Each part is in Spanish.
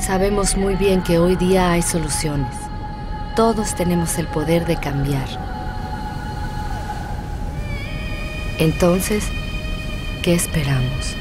Sabemos muy bien que hoy día hay soluciones. Todos tenemos el poder de cambiar. Entonces, ¿qué esperamos?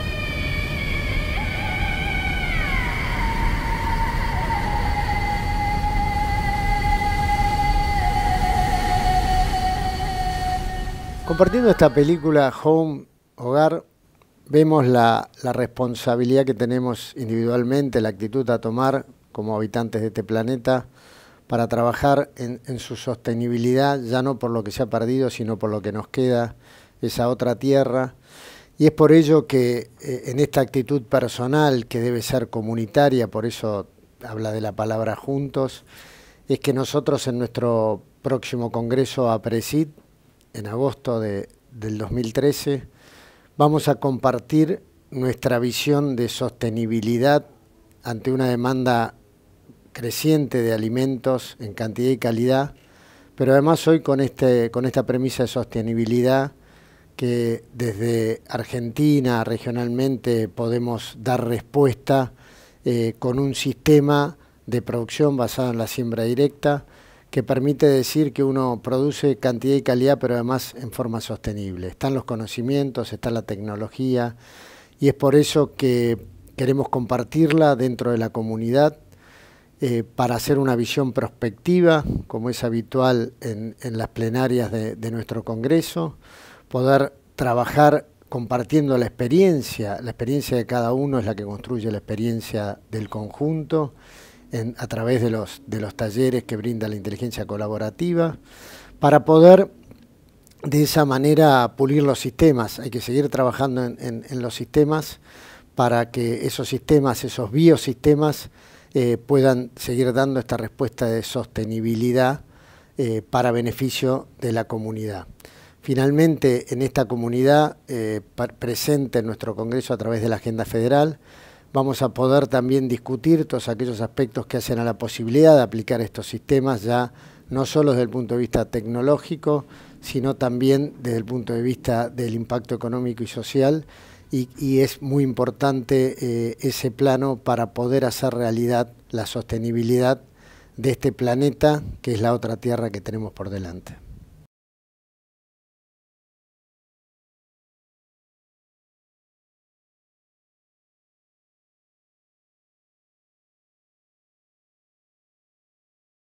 Compartiendo esta película Home, Hogar, vemos la responsabilidad que tenemos individualmente, la actitud a tomar como habitantes de este planeta para trabajar en su sostenibilidad, ya no por lo que se ha perdido, sino por lo que nos queda, esa otra tierra. Y es por ello que en esta actitud personal, que debe ser comunitaria, por eso habla de la palabra juntos, es que nosotros en nuestro próximo Congreso APRESID, en agosto del 2013, vamos a compartir nuestra visión de sostenibilidad ante una demanda creciente de alimentos en cantidad y calidad, pero además hoy con esta premisa de sostenibilidad que desde Argentina regionalmente podemos dar respuesta con un sistema de producción basado en la siembra directa, que permite decir que uno produce cantidad y calidad, pero además en forma sostenible. Están los conocimientos, está la tecnología, y es por eso que queremos compartirla dentro de la comunidad para hacer una visión prospectiva, como es habitual en las plenarias de nuestro Congreso, poder trabajar compartiendo la experiencia de cada uno es la que construye la experiencia del conjunto, a través de los talleres que brinda la inteligencia colaborativa, para poder de esa manera pulir los sistemas. Hay que seguir trabajando en los sistemas para que esos sistemas, esos biosistemas, puedan seguir dando esta respuesta de sostenibilidad para beneficio de la comunidad. Finalmente, en esta comunidad presente en nuestro Congreso a través de la Agenda Federal, vamos a poder también discutir todos aquellos aspectos que hacen a la posibilidad de aplicar estos sistemas ya no solo desde el punto de vista tecnológico, sino también desde el punto de vista del impacto económico y social, y es muy importante ese plano para poder hacer realidad la sostenibilidad de este planeta, que es la otra tierra que tenemos por delante.